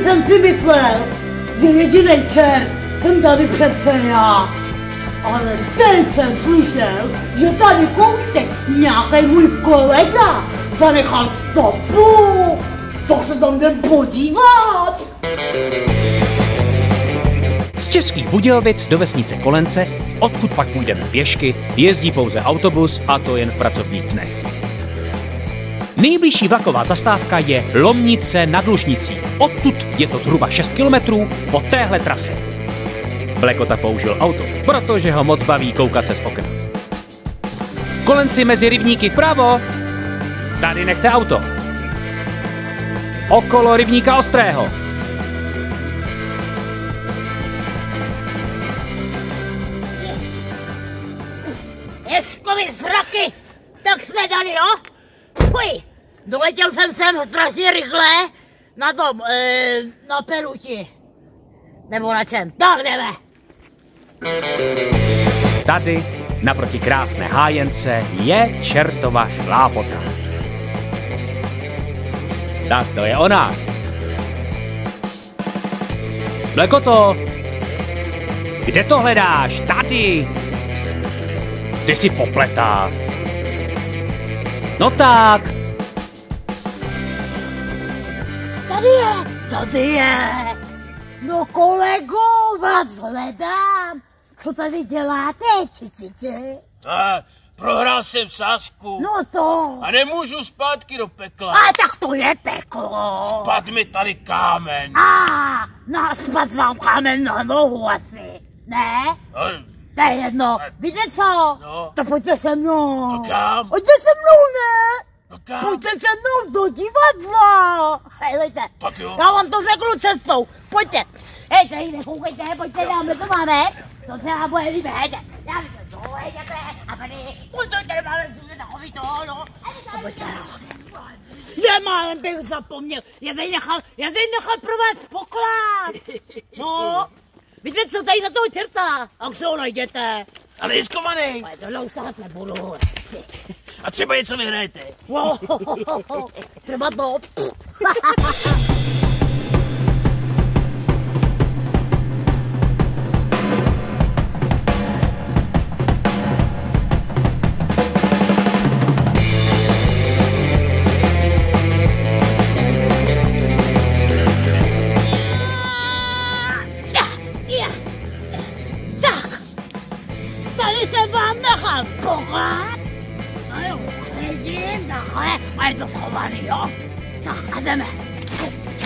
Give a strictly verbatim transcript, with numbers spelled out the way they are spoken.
jsem si myslel, že jedinej čert jsem tady přece já. Ale teď jsem slyšel, že tady kousek nějaký můj kolega zanechal stopu. To se tam jdem podívat. Z Českých Budějovic do vesnice Kolence, odkud pak půjdeme pěšky, jezdí pouze autobus, a to jen v pracovních dnech. Nejbližší vlaková zastávka je Lomnice nad Lužnicí. Odtud je to zhruba šest kilometrů po téhle trase. Blekota použil auto, protože ho moc baví koukat se z okna. V Kolenci mezi rybníky vpravo. Tady nechte auto. Okolo rybníka Ostrého. Ježkovi zraky, tak jsme tady, jo? Fuj, doletěl jsem sem strašně rychle na tom, e, na Peruti. Nebo na čem? Tak jdeme. Tady, naproti krásné hájence, je čertova šlápota. Tak to je ona. Blekoto, kde to hledáš? Tady. Ty jsi popletá. No tak. Tady je, tady je. No kolego, vás hledám. Co tady děláte, čičiče? A prohrál jsem sázku. No to. A nemůžu zpátky do pekla. A tak to je peklo. Spad mi tady kámen. A, no spad vám kámen na nohu asi, ne? No, to je jedno. Víte co? No. To pojďte se mnou. No kam? Pojďte se mnou, ne? No kam? Pojďte se mnou do divadla. Hejlejte, Tak jo. já vám to řeknu cestou. Pojďte. Hej, tady nekoukejte, pojďte, dáme to máme. To se vám bude líbit, hejte. Dáme to to, hejte, a tady, pojďte, tady máme všude takový to, no. A pojďte, je, málem bych zapomněl. Já tady nechal, já tady nechal pro vás poklad. No. Víte, co tady za toho čerta? A kde ho najdete? A nejskovaný. Ale tohle už sahat nebudu. A třeba něco vyhrajete. Wow, třeba to. Tak, tady jsem vám nechal poklad. A jo, vidím, takhle, a je to schovaný, jo? Tak a jdeme.